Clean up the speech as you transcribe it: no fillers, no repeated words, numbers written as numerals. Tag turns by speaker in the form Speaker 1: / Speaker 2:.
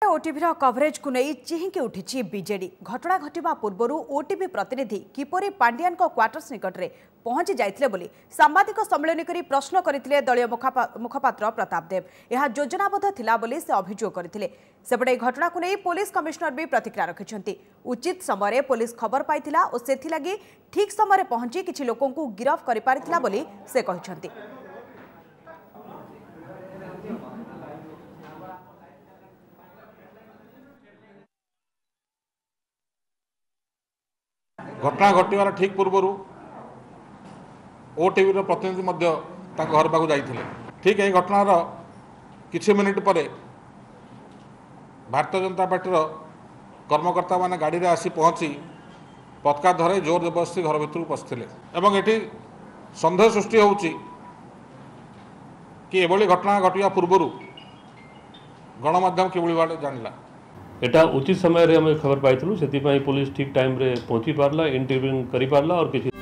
Speaker 1: OTV coverage को नहीं चिहिंकी उठी बीजेडी घटना घटवा पूर्व ओटीवी प्रतिनिधि किपरि पांडियान क्वार्टर्स निकट में पहुंची जाइथिले बोली सांबादिक सम्मेलन करी प्रश्न करथिले दलीय मुखपात्र प्रताप देव यह योजनाबद्ध थिला बोली से अभियोग करथिले। सेपटे घटना को नहीं पुलिस कमिश्नर भी प्रतिक्रिया रखिछंती। उचित समय पुलिस खबर पाइथिला और सेथिलागी ठीक समय पहुंची किछि लोकों को गिरफ करि पारिथिला बोली से कहिछंती।
Speaker 2: घटना घटवार ठीक पूर्व ओटीवी प्रतिनिधि घर पाक जाइए। ठीक है घटनार किछि मिनिट पर भारतीय जनता पार्टी कर्मकर्ता माने गाड़ी रे आसी पहुंची पताका धरे जोर जबरदस्ती घर भीतर पशिले एवं एटी सन्देह सृष्टि होउची कि एभली घटना घटवा पूर्व गणमाध्यम किभली भावे जानिला।
Speaker 3: एटा उचित समय रे हम खबर पाइथलु से पुलिस ठीक टाइम रे पहुंची पारला इंटरव्यू करि पारला और किछि